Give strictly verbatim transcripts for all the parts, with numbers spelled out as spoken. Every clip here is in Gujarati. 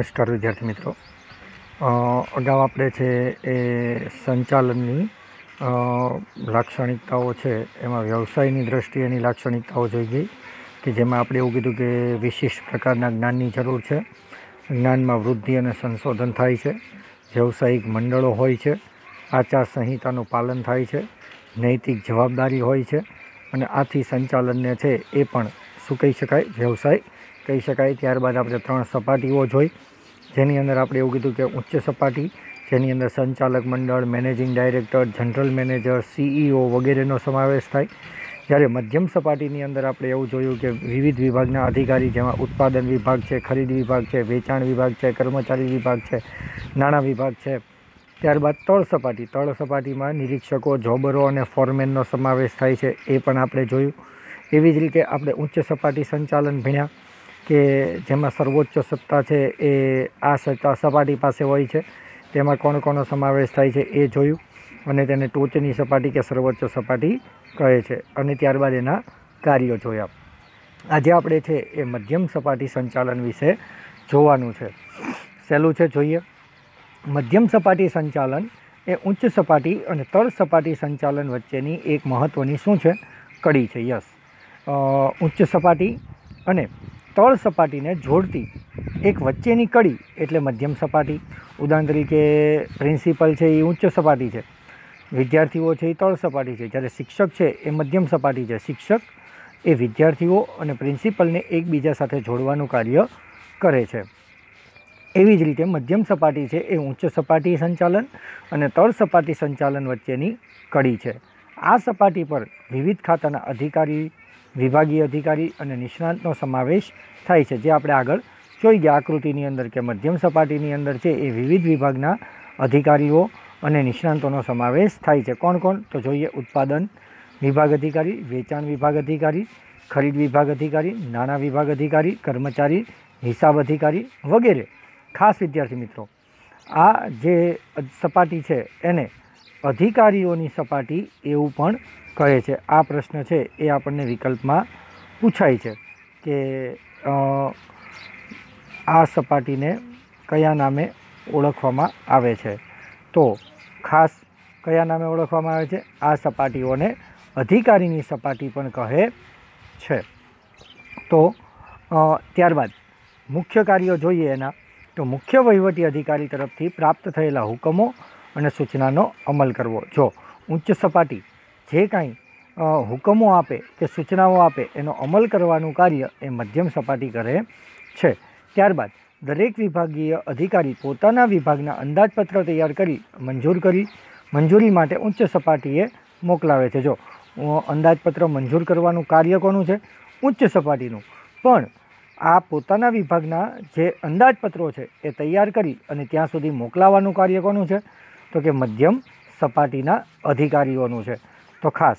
નમસ્કાર વિદ્યાર્થી મિત્રો. અગાઉ આપણે છે એ સંચાલનની લાક્ષણિકતાઓ છે એમાં વ્યવસાયની દ્રષ્ટિએની લાક્ષણિકતાઓ જોઈ ગઈ કે જેમાં આપણે એવું કીધું કે વિશિષ્ટ પ્રકારના જ્ઞાનની જરૂર છે, જ્ઞાનમાં વૃદ્ધિ અને સંશોધન થાય છે, વ્યવસાયિક મંડળો હોય છે, આચાર સંહિતાનું પાલન થાય છે, નૈતિક જવાબદારી હોય છે અને આથી સંચાલનને છે એ પણ શું કહી શકાય, વ્યવસાય કહી શકાય. ત્યારબાદ આપણે ત્રણ સપાટીઓ જોઈ, જેની અંદર આપણે એવું કીધું કે ઉચ્ચ સપાટી, જેની અંદર સંચાલક મંડળ, managing director, general manager, CEO વગેરેનો સમાવેશ થાય. જ્યારે મધ્યમ સપાટીની અંદર આપણે એવું જોયું કે વિવિધ વિભાગના અધિકારી, જેમાં ઉત્પાદન વિભાગ છે, ખરીદ વિભાગ છે, વેચાણ વિભાગ છે, કર્મચારી વિભાગ છે, નાણાં વિભાગ છે. ત્યારબાદ તળ સપાટી, તળ સપાટીમાં નિરીક્ષકો, જોબરો અને ફોરમેનનો સમાવેશ થાય છે, એ પણ આપણે જોયું. એવી જ રીતે આપણે ઉચ્ચ સપાટી સંચાલન ભણ્યા કે જેમાં સર્વોચ્ચ સત્તા છે એ આ સત્તા સપાટી પાસે હોય છે, તેમાં કોણ કોનો સમાવેશ થાય છે એ જોયું અને તેને ટોચની સપાટી કે સર્વોચ્ચ સપાટી કહે છે. અને ત્યારબાદ એના કાર્યો જોયા. આજે આપણે છે એ મધ્યમ સપાટી સંચાલન વિશે જોવાનું છે. સહેલું છે, જોઈએ. મધ્યમ સપાટી સંચાલન એ ઉચ્ચ સપાટી અને તળ સપાટી સંચાલન વચ્ચેની એક મહત્ત્વની શું છે, કડી છે. યસ, ઉચ્ચ સપાટી અને તળ સપાટીને જોડતી એક વચ્ચેની કડી એટલે મધ્યમ સપાટી. ઉદાહરણ તરીકે પ્રિન્સિપલ છે એ ઉચ્ચ સપાટી છે, વિદ્યાર્થીઓ છે એ તળ સપાટી છે, જ્યારે શિક્ષક છે એ મધ્યમ સપાટી છે. શિક્ષક એ વિદ્યાર્થીઓ અને પ્રિન્સિપલને એકબીજા સાથે જોડવાનું કાર્ય કરે છે. એવી જ રીતે મધ્યમ સપાટી છે એ ઉચ્ચ સપાટી સંચાલન અને તળ સપાટી સંચાલન વચ્ચેની કડી છે. આ સપાટી પર વિવિધ ખાતાના અધિકારી, વિભાગીય અધિકારી અને નિષ્ણાતનો સમાવેશ થાય છે, જે આપણે આગળ જોઈ ગયા આકૃતિની અંદર કે મધ્યમ સપાટીની અંદર છે એ વિવિધ વિભાગના અધિકારીઓ અને નિષ્ણાતોનો સમાવેશ થાય છે. કોણ કોણ તો જોઈએ. ઉત્પાદન વિભાગ અધિકારી, વેચાણ વિભાગ અધિકારી, ખરીદ વિભાગ અધિકારી, નાણાં વિભાગ અધિકારી, કર્મચારી હિસાબ અધિકારી વગેરે. ખાસ વિદ્યાર્થી મિત્રો, આ જે સપાટી છે એને અધિકારીઓની સપાટી એવું પણ કહે છે. આ પ્રશ્ન છે એ આપણને વિકલ્પમાં પૂછાય છે કે આ સપાટીને કયા નામે ઓળખવામાં આવે છે. તો ખાસ કયા નામે ઓળખવામાં આવે છે? આ સપાટીઓને અધિકારીની સપાટી પણ કહે છે. તો ત્યારબાદ મુખ્ય કાર્યો જોઈએ એના. તો મુખ્ય વહીવટી અધિકારી તરફથી પ્રાપ્ત થયેલા હુકમો અને સૂચનાનો અમલ કરવો. જો ઉચ્ચ સપાટી જે કાંઈ હુકમો આપે કે સૂચનાઓ આપે એનો અમલ કરવાનું કાર્ય એ મધ્યમ સપાટી કરે છે. ત્યારબાદ દરેક વિભાગીય અધિકારી પોતાના વિભાગના અંદાજપત્ર તૈયાર કરી મંજૂર કરી મંજૂરી માટે ઉચ્ચ સપાટીએ મોકલાવે છે. જો અંદાજપત્ર મંજૂર કરવાનું કાર્ય કોનું છે? ઉચ્ચ સપાટીનું. પણ આ પોતાના વિભાગના જે અંદાજપત્રો છે એ તૈયાર કરી અને ત્યાં સુધી મોકલાવાનું કાર્ય કોનું છે? તો કે મધ્યમ સપાટીના અધિકારીઓનું છે. તો ખાસ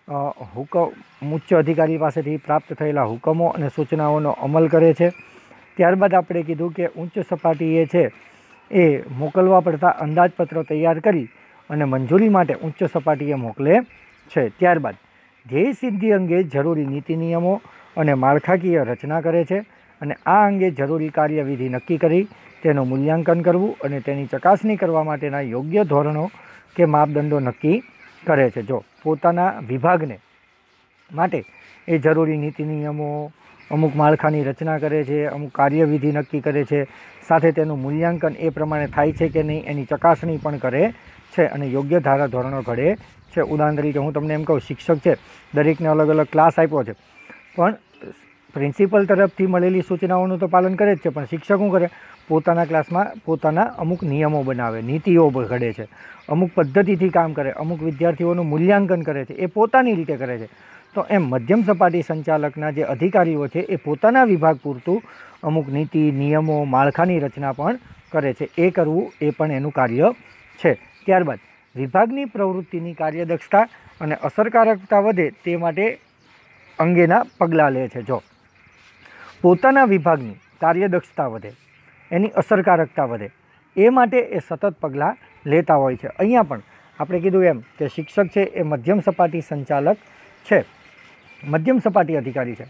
હુકમ ઉચ્ચ અધિકારી પાસેથી પ્રાપ્ત થયેલા હુકમો અને સૂચનાઓનો અમલ કરે છે. ત્યારબાદ આપણે કીધું કે ઉચ્ચ સપાટીએ છે એ મોકલવા પડતા અંદાજપત્રો તૈયાર કરી અને મંજૂરી માટે ઉચ્ચ સપાટીએ મોકલે છે. ત્યારબાદ ધ્યેય સિદ્ધિ અંગે જરૂરી નીતિ નિયમો અને માળખાકીય રચના કરે છે અને આ અંગે જરૂરી કાર્યવિધિ નક્કી કરી તેનું મૂલ્યાંકન કરવું અને તેની ચકાસણી કરવા માટેના યોગ્ય ધોરણો કે માપદંડો નક્કી કરે છે. જો પોતાના વિભાગને માટે એ જરૂરી નીતિ નિયમો, અમુક માળખાની રચના કરે છે, અમુક કાર્યવિધિ નક્કી કરે છે, સાથે તેનું મૂલ્યાંકન એ પ્રમાણે થાય છે કે નહીં એની ચકાસણી પણ કરે છે અને યોગ્ય ધારા ધોરણો ઘડે છે. ઉદાહરણ તરીકે હું તમને એમ કહું, શિક્ષક છે, દરેકને અલગ અલગ ક્લાસ આપ્યો છે, પણ પ્રિન્સિપલ તરફથી મળેલી સૂચનાઓનું તો પાલન કરે જ છે, પણ શિક્ષક શું કરે? પોતાના ક્લાસમાં પોતાના અમુક નિયમો બનાવે, નીતિઓ ઘડે છે, અમુક પદ્ધતિથી કામ કરે, અમુક વિદ્યાર્થીઓનું મૂલ્યાંકન કરે છે, એ પોતાની રીતે કરે છે. તો એમ મધ્યમ સપાટી સંચાલકના જે અધિકારીઓ છે એ પોતાના વિભાગ પૂરતું અમુક નીતિ, નિયમો, માળખાની રચના પણ કરે છે. એ કરવું એ પણ એનું કાર્ય છે. ત્યારબાદ વિભાગની પ્રવૃત્તિની કાર્યદક્ષતા અને અસરકારકતા વધે તે માટે અંગેના પગલાં લે છે. જો પોતાના વિભાગની કાર્યદક્ષતા વધે, એની અસરકારકતા વધે, એ માટે એ સતત પગલાં લેતા હોય છે. અહીંયા પણ આપણે કીધું એમ કે શિક્ષક છે એ મધ્યમ સપાટી સંચાલક છે, મધ્યમ સપાટી અધિકારી છે. તો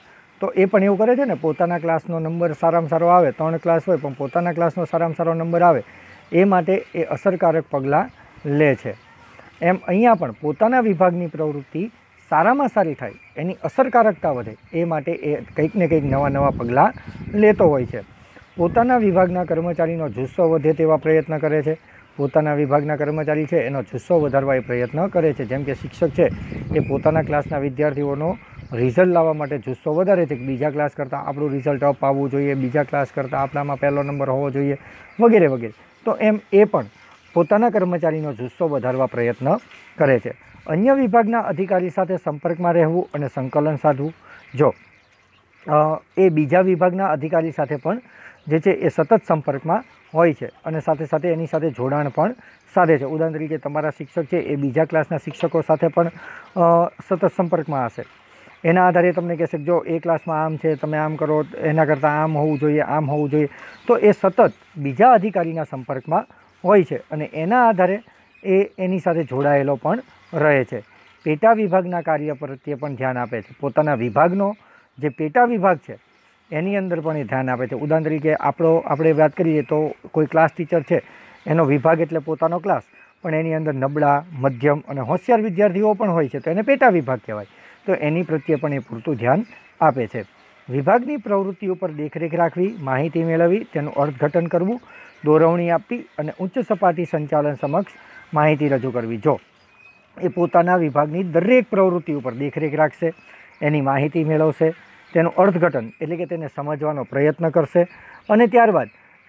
તો એ પણ એવું કરે છે ને, પોતાના ક્લાસનો નંબર સારામાં સારો આવે, ત્રણ ક્લાસ હોય પણ પોતાના ક્લાસનો સારામાં સારો નંબર આવે એ માટે એ અસરકારક પગલાં લે છે. એમ અહીંયા પણ પોતાના વિભાગની પ્રવૃત્તિ સારામાં સારી થાય, એની અસરકારકતા વધે એ માટે એ કંઈક ને કંઈક નવા નવા પગલાં લેતો હોય છે. પોતાના વિભાગના કર્મચારીનો જુસ્સો વધે તેવા પ્રયત્ન કરે છે. પોતાના વિભાગના કર્મચારી છે એનો જુસ્સો વધારવા એ પ્રયત્ન કરે છે. જેમ કે શિક્ષક છે એ પોતાના ક્લાસના વિદ્યાર્થીઓનો રિઝલ્ટ લાવવા માટે જુસ્સો વધારે છે કે બીજા ક્લાસ કરતાં આપણું રિઝલ્ટ અપ આવવું જોઈએ, બીજા ક્લાસ કરતાં આપણામાં પહેલો નંબર હોવો જોઈએ, વગેરે વગેરે. તો એમ એ પણ પોતાના કર્મચારીનો જુસ્સો વધારવા પ્રયત્ન કરે છે. અન્ય વિભાગના અધિકારી સાથે સંપર્કમાં રહેવું અને સંકલન સાધવું. જો એ બીજા વિભાગના અધિકારી સાથે પણ જે છે એ સતત સંપર્કમાં હોય છે અને સાથે સાથે એની સાથે જોડાણ પણ સાધે છે. ઉદાહરણ તરીકે તમારા શિક્ષક છે એ બીજા ક્લાસના શિક્ષકો સાથે પણ સતત સંપર્કમાં હશે. એના આધારે તમને કહેશે કે જો એ ક્લાસમાં આમ છે, તમે આમ કરો, એના કરતાં આમ હોવું જોઈએ, આમ હોવું જોઈએ. તો એ સતત બીજા અધિકારીના સંપર્કમાં હોય છે અને એના આધારે એ એની સાથે જોડાયેલો પણ રહે છે. પેટા વિભાગના કાર્ય પ્રત્યે પણ ધ્યાન આપે છે. પોતાના વિભાગનો જે પેટા વિભાગ છે એની અંદર પણ એ ધ્યાન આપે છે. ઉદાહરણ તરીકે આપણો આપણે વાત કરીએ તો કોઈ ક્લાસ ટીચર છે એનો વિભાગ એટલે પોતાનો ક્લાસ, પણ એની અંદર નબળા, મધ્યમ અને હોશિયાર વિદ્યાર્થીઓ પણ હોય છે તો એને પેટા વિભાગ કહેવાય. તો એની પ્રત્યે પણ એ પૂરતું ધ્યાન આપે છે. વિભાગની પ્રવૃત્તિ ઉપર દેખરેખ રાખવી, માહિતી મેળવવી, તેનું અર્થઘટન કરવું, દોરવણી આપવી અને ઉચ્ચ સપાટી સંચાલન સમક્ષ માહિતી રજૂ કરવી. જો એ પોતાના વિભાગની દરેક પ્રવૃત્તિ ઉપર દેખરેખ રાખશે, એની માહિતી મેળવશે, તેનું અર્થઘટન એટલે કે તેને સમજવાનો પ્રયત્ન કરશે અને ત્યારબાદ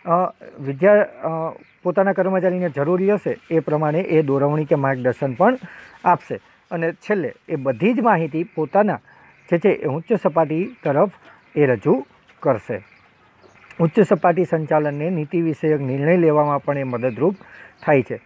વિદ્યા પોતાના કર્મચારીને જરૂરી હશે એ પ્રમાણે એ દોરવણી કે માર્ગદર્શન પણ આપશે અને છેલ્લે એ બધી જ માહિતી પોતાના જે છે એ ઉચ્ચ સપાટી તરફ એ રજૂ કરશે. ઉચ્ચ સપાટી સંચાલનને નીતિ વિષયક નિર્ણય લેવામાં પણ એ મદદરૂપ થાય છે.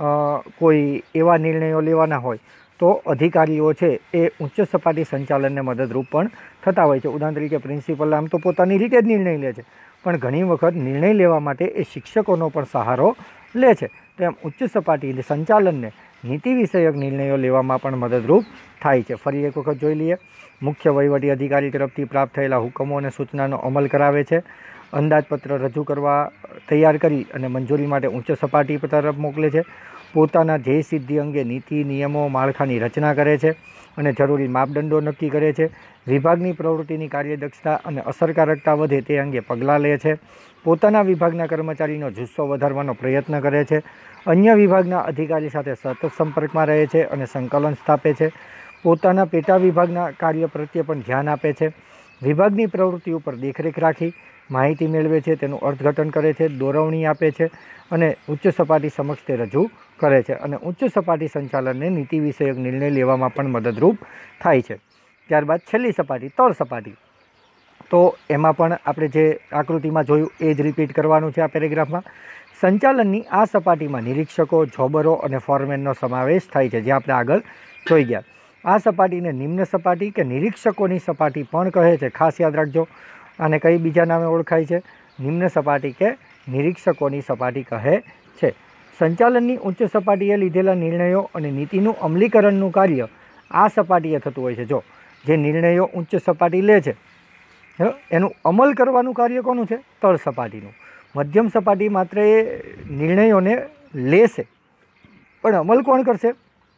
કોઈ એવા નિર્ણયો લેવાના હોય તો અધિકારીઓ છે એ ઉચ્ચ સપાટી સંચાલનને મદદરૂપ પણ થતા હોય છે. ઉદાહરણ તરીકે પ્રિન્સિપલ આમ તો પોતાની રીતે જ નિર્ણય લે છે પણ ઘણી વખત નિર્ણય લેવા માટે એ શિક્ષકોનો પણ સહારો લે છે. તો એમ ઉચ્ચ સપાટી સંચાલનને નીતિ વિષયક નિર્ણયો લેવામાં પણ મદદરૂપ થાય છે. ફરી એક વખત જોઈ લઈએ. મુખ્ય વહીવટી અધિકારી તરફથી પ્રાપ્ત થયેલા હુકમો અને સૂચનાનો અમલ કરાવે છે. અંદાજપત્ર રજૂ કરવા તૈયાર કરી અને મંજૂરી માટે ઉચ્ચ સપાટી તરફ મોકલે છે. પોતાના ધ્યેય સિદ્ધિ અંગે નીતિ, નિયમો, માળખાની રચના કરે છે અને જરૂરી માપદંડો નક્કી કરે છે. વિભાગની પ્રવૃત્તિની કાર્યદક્ષતા અને અસરકારકતા વધે તે અંગે પગલાં લે છે. પોતાના વિભાગના કર્મચારીનો જુસ્સો વધારવાનો પ્રયત્ન કરે છે. અન્ય વિભાગના અધિકારી સાથે સતત સંપર્કમાં રહે છે અને સંકલન સ્થાપે છે. પોતાના પેટા વિભાગના કાર્ય પ્રત્યે પણ ધ્યાન આપે છે. વિભાગની પ્રવૃત્તિ ઉપર દેખરેખ રાખી માહિતી મેળવે છે, તેનું અર્થઘટન કરે છે, દોરવણી આપે છે અને ઉચ્ચ સપાટી સમક્ષ તે રજૂ કરે છે અને ઉચ્ચ સપાટી સંચાલનને નીતિ વિષયક નિર્ણય લેવામાં પણ મદદરૂપ થાય છે. ત્યારબાદ છેલ્લી સપાટી તળ સપાટી. તો એમાં પણ આપણે જે આકૃતિમાં જોયું એ જ રિપીટ કરવાનું છે આ પેરેગ્રાફમાં. સંચાલનની આ સપાટીમાં નિરીક્ષકો, જોબરો અને ફોરમેનનો સમાવેશ થાય છે, જે આપણે આગળ જોઈ ગયા. આ સપાટીને નિમ્ન સપાટી કે નિરીક્ષકોની સપાટી પણ કહે છે. ખાસ યાદ રાખજો, આને કઈ બીજા નામે ઓળખાય છે? નિમ્ન સપાટી કે નિરીક્ષકોની સપાટી કહે છે. સંચાલનની ઉચ્ચ સપાટીએ લીધેલા નિર્ણયો અને નીતિનું અમલીકરણનું કાર્ય આ સપાટીએ થતું હોય છે. જો જે નિર્ણયો ઉચ્ચ સપાટી લે છે એનું અમલ કરવાનું કાર્ય કોનું છે? તળ સપાટીનું. મધ્યમ સપાટી માત્ર એ નિર્ણયોને લેશે પણ અમલ કોણ કરશે?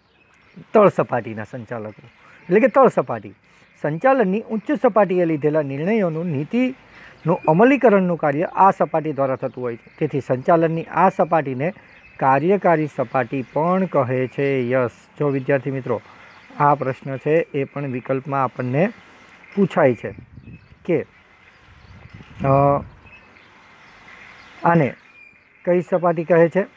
તળ સપાટીના સંચાલકો એટલે કે તળ સપાટી. સંચાલનની ઉચ્ચ સપાટીએ લીધેલા નિર્ણયોનું નીતિનું અમલીકરણનું કાર્ય આ સપાટી દ્વારા થતું હોય છે. તેથી સંચાલનની આ સપાટીને કાર્યકારી સપાટી પણ કહે છે. યસ, જો વિદ્યાર્થી મિત્રો આ પ્રશ્ન છે એ પણ વિકલ્પમાં આપણને પૂછાય છે કે આને કઈ સપાટી કહે છે?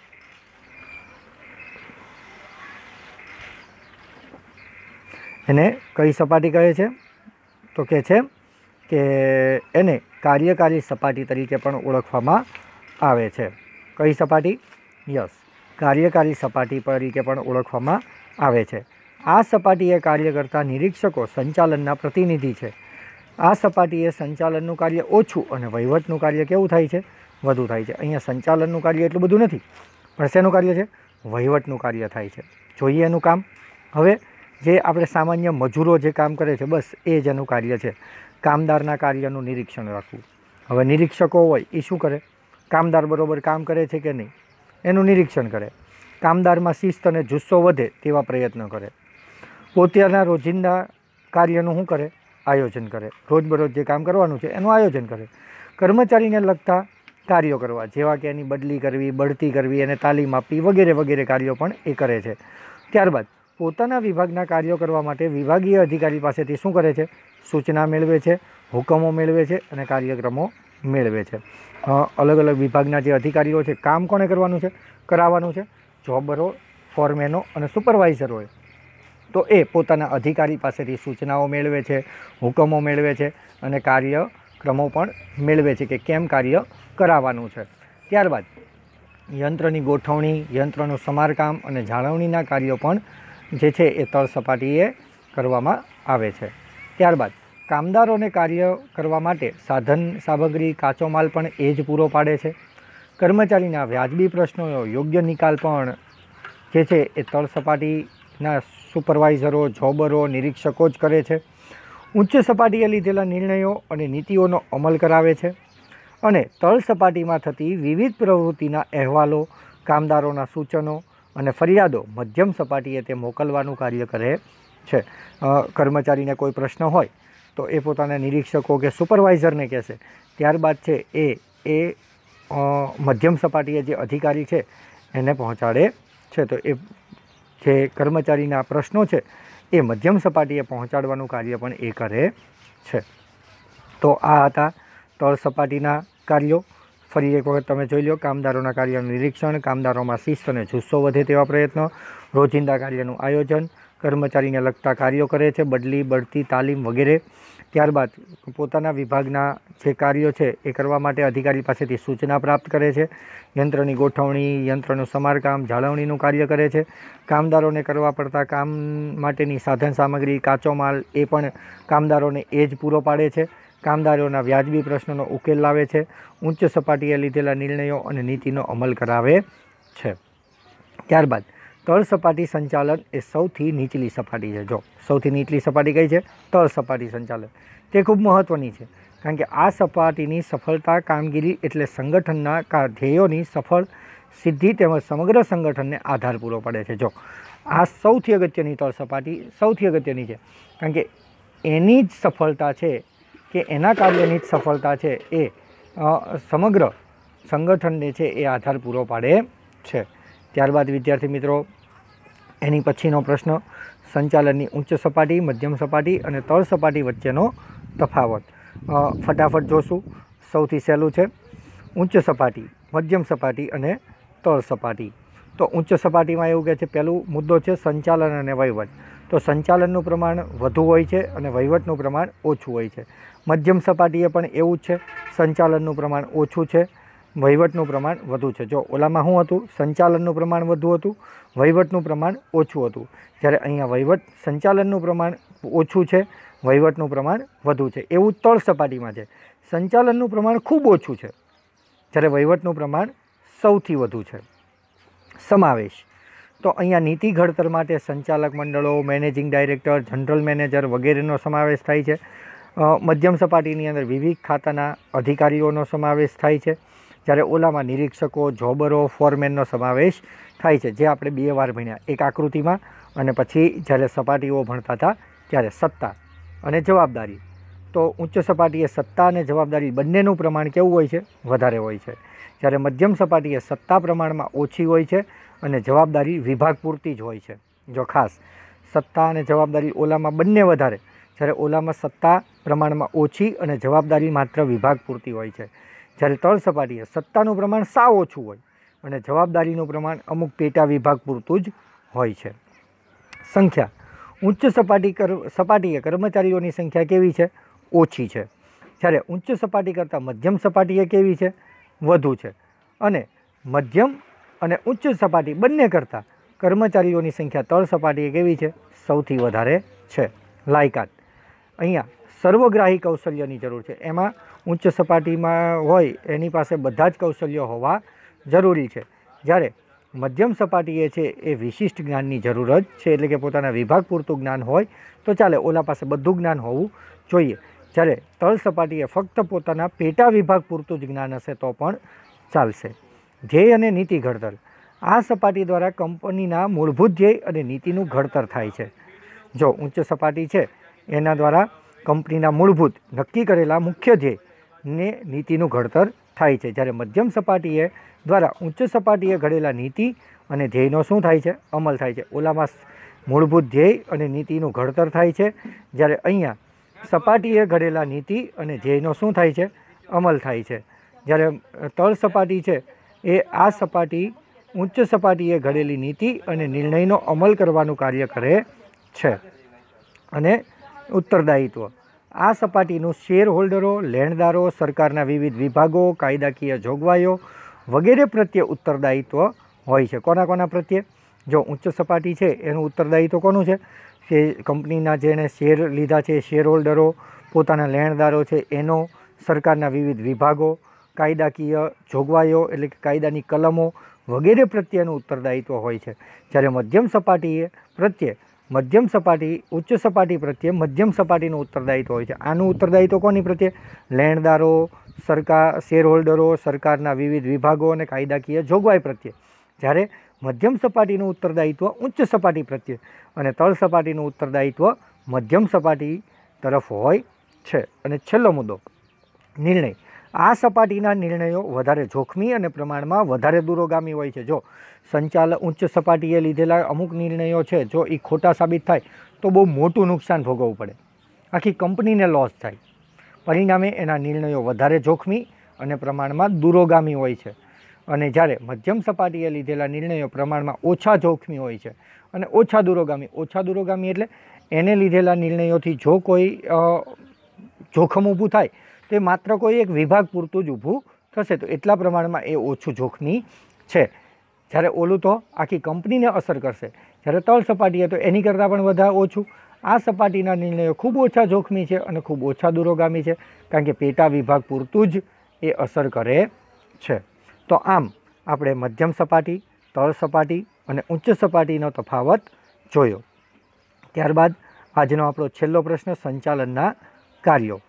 એને કઈ સપાટી કહે છે? તો કહે છે કે એને કાર્યકારી સપાટી તરીકે પણ ઓળખવામાં આવે છે. કઈ સપાટી? યસ, કાર્યકારી સપાટી તરીકે પણ ઓળખવામાં આવે છે. આ સપાટીએ કાર્ય કરતા નિરીક્ષકો સંચાલનના પ્રતિનિધિ છે. આ સપાટીએ સંચાલનનું કાર્ય ઓછું અને વહીવટનું કાર્ય કેવું થાય છે? વધુ થાય છે. અહીંયા સંચાલનનું કાર્ય એટલું બધું નથી પણ શેનું કાર્ય છે? વહીવટનું કાર્ય થાય છે. જોઈએ એનું કામ. હવે જે આપણે સામાન્ય મજૂરો જે કામ કરે છે બસ એ જ એનું કાર્ય છે. કામદારના કાર્યનું નિરીક્ષણ રાખવું. હવે નિરીક્ષકો હોય એ શું કરે? કામદાર બરાબર કામ કરે છે કે નહીં એનું નિરીક્ષણ કરે. કામદારમાં શિસ્ત અને જુસ્સો વધે તેવા પ્રયત્ન કરે. પોતાના રોજિંદા કાર્યનું શું કરે? આયોજન કરે. રોજબરોજ જે કામ કરવાનું છે એનું આયોજન કરે. કર્મચારીને લગતા કાર્યો કરવા, જેવા કે એની બદલી કરવી, બઢતી કરવી, એને તાલીમ આપવી વગેરે વગેરે કાર્યો પણ એ કરે છે. ત્યારબાદ પોતાના વિભાગના કાર્યો કરવા માટે વિભાગીય અધિકારી પાસેથી શું કરે છે? સૂચના મેળવે છે, હુકમો મેળવે છે અને કાર્યક્રમો મેળવે છે. અલગ અલગ વિભાગના જે અધિકારીઓ છે, કામ કોણે કરવાનું છે? કરાવવાનું છે. જોબરો, ફોરમેનો અને સુપરવાઇઝરોએ. તો એ પોતાના અધિકારી પાસેથી સૂચનાઓ મેળવે છે, હુકમો મેળવે છે અને કાર્યક્રમો પણ મેળવે છે કે કેમ કાર્ય કરાવવાનું છે. ત્યારબાદ યંત્રની ગોઠવણી, યંત્રનું સમારકામ અને જાળવણીના કાર્યો પણ જે છે એ તળ સપાટીએ કરવામાં આવે છે. ત્યારબાદ કામદારોને કાર્ય કરવા માટે સાધન સામગ્રી, કાચો માલ પણ એ જ પૂરો પાડે છે. કર્મચારીના વ્યાજબી પ્રશ્નોનો યોગ્ય નિકાલ પણ જે છે એ તળ સપાટીના સુપરવાઇઝરો, જોબરો, નિરીક્ષકો જ કરે છે. ઉચ્ચ સપાટીએ લીધેલા નિર્ણયો અને નીતિઓનો અમલ કરાવે છે અને તળ સપાટીમાં થતી વિવિધ પ્રવૃત્તિના અહેવાલો, કામદારોના સૂચનો અને ફરિયાદો મધ્યમ સપાટીએ તે મોકલવાનું કાર્ય કરે છે. કર્મચારીને કોઈ પ્રશ્ન હોય તો એ પોતાના નિરીક્ષકો કે સુપરવાઇઝરને કહેશે. ત્યારબાદ છે એ એ મધ્યમ સપાટીએ જે અધિકારી છે એને પહોંચાડે છે. તો એ જે કર્મચારીના પ્રશ્નો છે એ મધ્યમ સપાટીએ પહોંચાડવાનું કાર્ય પણ એ કરે છે. તો આ હતા તળ સપાટીના કાર્યો. ફરી એક વખત તમે જોઈ લો. કામદારોના કાર્યનું નિરીક્ષણ, કામદારોમાં શિસ્ત અને જુસ્સો વધે તેવા પ્રયત્નો, રોજિંદા કાર્યનું આયોજન, કર્મચારીને લગતા કાર્યો કરે છે, બદલી, બઢતી, તાલીમ વગેરે. ત્યારબાદ પોતાના વિભાગના જે કાર્યો છે એ કરવા માટે અધિકારી પાસેથી સૂચના પ્રાપ્ત કરે છે. યંત્રની ગોઠવણી, યંત્રનું સમારકામ, જાળવણીનું કાર્ય કરે છે. કામદારોને કરવા પડતા કામ માટેની સાધન સામગ્રી, કાચો માલ એ પણ કામદારોને એ જ પૂરો પાડે છે. કામદારોના વ્યાજબી પ્રશ્નોનો ઉકેલ લાવે છે. ઉચ્ચ સપાટીએ લીધેલા નિર્ણયો અને નીતિનો અમલ કરાવે છે. ત્યારબાદ તળ સપાટી સંચાલન એ સૌથી નીચલી સપાટી છે. જો સૌથી નીચલી સપાટી કઈ છે? તળ સપાટી સંચાલન. તે ખૂબ મહત્ત્વની છે કારણ કે આ સપાટીની સફળતા કામગીરી એટલે સંગઠનના ધ્યેયોની સફળ સિદ્ધિ તેમજ સમગ્ર સંગઠનને આધાર પૂરો પડે છે. જો આ સૌથી અગત્યની તળ સપાટી સૌથી અગત્યની છે કારણ કે એની જ સફળતા છે કે એના કાર્યની જ સફળતા છે એ સમગ્ર સંગઠનને છે એ આધાર પૂરો પાડે છે. ત્યારબાદ વિદ્યાર્થી મિત્રો એની પછીનો પ્રશ્ન, સંચાલનની ઉચ્ચ સપાટી, મધ્યમ સપાટી અને તળ સપાટી વચ્ચેનો તફાવત. ફટાફટ જોશું. સૌથી સહેલું છે ઉચ્ચ સપાટી, મધ્યમ સપાટી અને તળ સપાટી. તો ઉચ્ચ સપાટીમાં એવું કહે છે, પહેલું મુદ્દો છે સંચાલન અને વહીવટ. તો સંચાલનનું પ્રમાણ વધુ હોય છે અને વહીવટનું પ્રમાણ ઓછું હોય છે. મધ્યમ સપાટીએ પણ એવું જ છે, સંચાલનનું પ્રમાણ ઓછું છે, વહીવટનું પ્રમાણ વધુ છે. જો ઓલામાં શું હતું? સંચાલનનું પ્રમાણ વધુ હતું, વહીવટનું પ્રમાણ ઓછું હતું. જ્યારે અહીંયા વહીવટ સંચાલનનું પ્રમાણ ઓછું છે, વહીવટનું પ્રમાણ વધુ છે. એવું તળ સપાટીમાં છે. સંચાલનનું પ્રમાણ ખૂબ ઓછું છે જ્યારે વહીવટનું પ્રમાણ સૌથી વધુ છે. સમાવેશ. તો અહીંયા નીતિ ઘડતર માટે સંચાલક મંડળો, મેનેજિંગ ડાયરેક્ટર, જનરલ મેનેજર વગેરેનો સમાવેશ થાય છે. મધ્યમ સપાટીની અંદર વિવિધ ખાતાના અધિકારીઓનો સમાવેશ થાય છે. જ્યારે ઓલામાં નિરીક્ષકો, જોબરો, ફોરમેનનો સમાવેશ થાય છે, જે આપણે બે વાર ભણ્યા, એક આકૃતિમાં અને પછી જ્યારે સપાટીઓ ભણતા હતા ત્યારે સત્તા અને જવાબદારી. તો ઉચ્ચ સપાટીએ સત્તા અને જવાબદારી બંનેનું પ્રમાણ કેવું હોય છે? વધારે હોય છે. જ્યારે મધ્યમ સપાટીએ સત્તા પ્રમાણમાં ઓછી હોય છે અને જવાબદારી વિભાગ પૂરતી જ હોય છે. જો ખાસ સત્તા અને જવાબદારી ઓલામાં બંને વધારે, જ્યારે ઓલામાં સત્તા પ્રમાણમાં ઓછી અને જવાબદારી માત્ર વિભાગ પૂરતી હોય છે. જ્યારે તળ સપાટીએ સત્તાનું પ્રમાણ સાવ ઓછું હોય અને જવાબદારીનું પ્રમાણ અમુક પેટા વિભાગ પૂરતું જ હોય છે. સંખ્યા. ઉચ્ચ સપાટી કર સપાટીએ કર્મચારીઓની સંખ્યા કેવી છે? ઓછી છે. જ્યારે ઉચ્ચ સપાટી કરતાં મધ્યમ સપાટીએ કેવી છે? વધુ છે. અને મધ્યમ અને ઉચ્ચ સપાટી બંને કરતાં કર્મચારીઓની સંખ્યા તળ સપાટીએ કેવી છે? સૌથી વધારે છે. લાયકાત. અહીંયા સર્વગ્રાહી કૌશલ્યની જરૂર છે. એમાં ઉચ્ચ સપાટીમાં હોય એની પાસે બધા જ કૌશલ્યો હોવા જરૂરી છે. જ્યારે મધ્યમ સપાટીએ છે એ વિશિષ્ટ જ્ઞાનની જરૂર જ છે, એટલે કે પોતાના વિભાગ પૂરતું જ્ઞાન હોય તો ચાલે, ઓલા પાસે બધું જ્ઞાન હોવું જોઈએ. જ્યારે તળ સપાટીએ ફક્ત પોતાના પેટા વિભાગ પૂરતું જ જ્ઞાન હશે તો પણ ચાલશે. ધ્યેય અને નીતિ ઘડતર. આ સપાટી દ્વારા કંપનીના મૂળભૂત ધ્યેય અને નીતિનું ઘડતર થાય છે. જો ઉચ્ચ સપાટી છે એના દ્વારા કંપનીના મૂળભૂત નક્કી કરેલા મુખ્ય ધ્યેય ને નીતિનું ઘડતર થાય છે. જ્યારે મધ્યમ સપાટીએ દ્વારા ઉચ્ચ સપાટીએ ઘડેલા નીતિ અને ધ્યેયનો શું થાય છે? અમલ થાય છે. ઓલામાં મૂળભૂત ધ્યેય અને નીતિનું ઘડતર થાય છે, જ્યારે અહીંયા સપાટીએ ઘડેલા નીતિ અને ધ્યેયનો શું થાય છે? અમલ થાય છે. જ્યારે તળ સપાટી છે એ આ સપાટી ઉચ્ચ સપાટીએ ઘડેલી નીતિ અને નિર્ણયનો અમલ કરવાનું કાર્ય કરે છે. અને ઉત્તરદાયિત્વ. આ સપાટીનું શેર હોલ્ડરો, લેણદારો, સરકારના વિવિધ વિભાગો, કાયદાકીય જોગવાઈઓ વગેરે પ્રત્યે ઉત્તરદાયિત્વ હોય છે. કોના કોના પ્રત્યે? જો ઉચ્ચ સપાટી છે એનું ઉત્તરદાયિત્વ કોનું છે? કે કંપનીના જેણે શેર લીધા છે શેર હોલ્ડરો, પોતાના લેણદારો છે એનો, સરકારના વિવિધ વિભાગો, કાયદાકીય જોગવાઈઓ એટલે કે કાયદાની કલમો વગેરે પ્રત્યેનું ઉત્તરદાયિત્વ હોય છે. જ્યારે મધ્યમ સપાટીએ પ્રત્યે મધ્યમ સપાટી ઉચ્ચ સપાટી પ્રત્યે મધ્યમ સપાટીનું ઉત્તરદાયિત્વ હોય છે. આનું ઉત્તરદાયિત્વ કોની પ્રત્યે? લેણદારો, સરકાર, શેર હોલ્ડરો, સરકારના વિવિધ વિભાગો અને કાયદાકીય જોગવાઈ પ્રત્યે. જ્યારે મધ્યમ સપાટીનું ઉત્તરદાયિત્વ ઉચ્ચ સપાટી પ્રત્યે અને તળ સપાટીનું ઉત્તરદાયિત્વ મધ્યમ સપાટી તરફ હોય છે. અને છેલ્લો મુદ્દો, નિર્ણય. આ સપાટીના નિર્ણયો વધારે જોખમી અને પ્રમાણમાં વધારે દૂરોગામી હોય છે. જો સંચાલન ઉચ્ચ સપાટીએ લીધેલા અમુક નિર્ણયો છે, જો એ ખોટા સાબિત થાય તો બહુ મોટું નુકસાન ભોગવવું પડે, આખી કંપનીને લોસ થાય. પરિણામે એના નિર્ણયો વધારે જોખમી અને પ્રમાણમાં દૂરોગામી હોય છે. અને જ્યારે મધ્યમ સપાટીએ લીધેલા નિર્ણયો પ્રમાણમાં ઓછા જોખમી હોય છે અને ઓછા દૂરોગામી. ઓછા દૂરોગામી એટલે એને લીધેલા નિર્ણયોથી જો કોઈ જોખમ ઊભું થાય તો એ માત્ર કોઈ એક વિભાગ પૂરતું જ ઊભું થશે, તો એટલા પ્રમાણમાં એ ઓછું જોખમી છે. જ્યારે ઓલું તો આખી કંપનીને અસર કરશે. જ્યારે તળ સપાટીએ તો એની કરતાં પણ વધારે ઓછું. આ સપાટીના નિર્ણયો ખૂબ ઓછા જોખમી છે અને ખૂબ ઓછા દૂરોગામી છે, કારણ કે પેટા વિભાગ પૂરતું જ એ અસર કરે છે. તો આમ આપણે મધ્યમ સપાટી, તળ સપાટી અને ઉચ્ચ સપાટીનો તફાવત જોયો. ત્યારબાદ આજનો આપણો છેલ્લો પ્રશ્ન, સંચાલનના કાર્યો.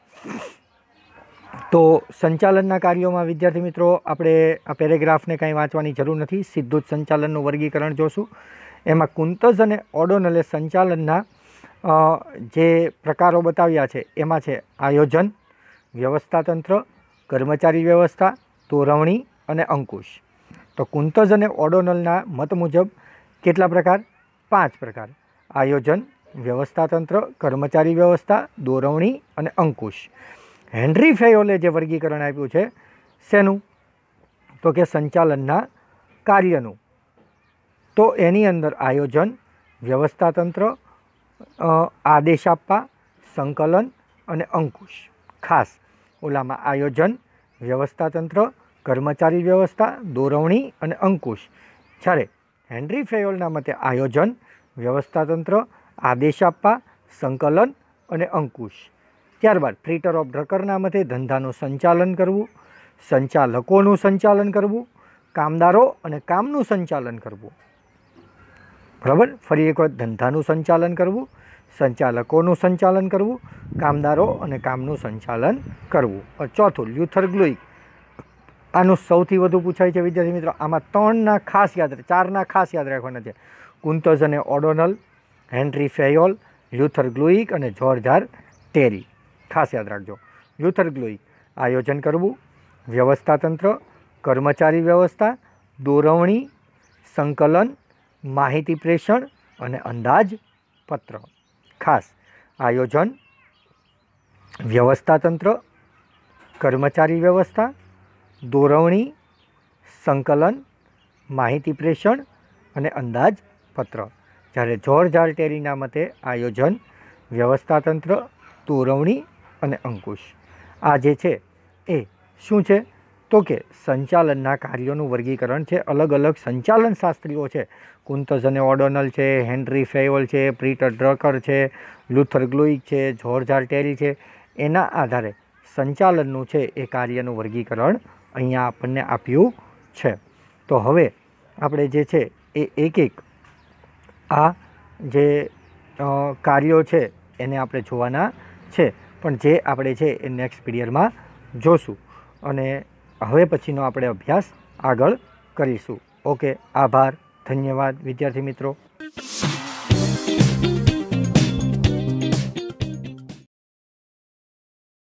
તો સંચાલનના કાર્યોમાં વિદ્યાર્થી મિત્રો આપણે આ પેરેગ્રાફને કંઈ વાંચવાની જરૂર નથી, સીધું જ સંચાલનનું વર્ગીકરણ જોશું. એમાં કુંતઝ અને ઓડોનલે સંચાલનના જે પ્રકારો બતાવ્યા છે એમાં છે આયોજન, વ્યવસ્થાતંત્ર, કર્મચારી વ્યવસ્થા, તોરવણી અને અંકુશ. તો કુંતઝ અને ઓડોનલના મત મુજબ કેટલા પ્રકાર? પાંચ પ્રકાર. આયોજન, વ્યવસ્થાતંત્ર, કર્મચારી વ્યવસ્થા, દોરવણી અને અંકુશ. હેનરી ફેયોલે જે વર્ગીકરણ આપ્યું છે શેનું? તો કે સંચાલનના કાર્યનું. તો એની અંદર આયોજન, વ્યવસ્થાતંત્ર, આદેશ આપવા, સંકલન અને અંકુશ. ખાસ ઓલામાં આયોજન, વ્યવસ્થાતંત્ર, કર્મચારી વ્યવસ્થા, દોરવણી અને અંકુશ. જ્યારે હેનરી ફેયોલના મતે આયોજન, વ્યવસ્થાતંત્ર, આદેશ આપવા, સંકલન અને અંકુશ. ત્યારબાદ પ્રીટર ઓફ ઢકરના મતે ધંધાનું સંચાલન કરવું, સંચાલકોનું સંચાલન કરવું, કામદારો અને કામનું સંચાલન કરવું. બરાબર? ફરી એક વખત, ધંધાનું સંચાલન કરવું, સંચાલકોનું સંચાલન કરવું, કામદારો અને કામનું સંચાલન કરવું. ચોથું, લ્યુથર ગ્લુઇક. આનું સૌથી વધુ પૂછાય છે વિદ્યાર્થી મિત્રો. આમાં ત્રણના ખાસ યાદ ચારના ખાસ યાદ રાખવાના છે. કુંતઝ અને ઓડોનલ, હેનરી ફેયોલ, લ્યુથર ગ્લુઇક અને જ્યોર્જ આર ટેરી. ખાસ યાદ રાખજો. લ્યુથર ગ્લુઇક, આયોજન કરવું, વ્યવસ્થાતંત્ર, કર્મચારી વ્યવસ્થા, દોરવણી, સંકલન, માહિતી પ્રેષણ અને અંદાજપત્ર. ખાસ આયોજન, વ્યવસ્થાતંત્ર, કર્મચારી વ્યવસ્થા, દોરવણી, સંકલન, માહિતી પ્રેષણ અને અંદાજપત્ર. જ્યારે જ્યોર્જ આર ટેરીના મતે આયોજન, વ્યવસ્થાતંત્ર, દોરવણી અને અંકુશ. આ જે છે એ શું છે? તો કે સંચાલનના કાર્યોનું વર્ગીકરણ છે. અલગ અલગ સંચાલન શાસ્ત્રીઓ છે, કુંતઝ અને ઓડોનલ છે, હેનરી ફેયોલ છે, પ્રીટર ડ્રકર છે, લ્યુથર ગ્લુઇક છે, જ્યોર્જ આર ટેરી છે. એના આધારે સંચાલનનું છે એ કાર્યનું વર્ગીકરણ અહીંયા આપણને આપ્યું છે. તો હવે આપણે જે છે એ એક એક આ જે કાર્યો છે એને આપણે જોવાના છે, પણ જે આપણે છે એ નેક્સ્ટ પીરિયડમાં જોશું અને હવે પછીનો આપણે અભ્યાસ આગળ કરીશું. ઓકે, આભાર, ધન્યવાદ વિદ્યાર્થી મિત્રો.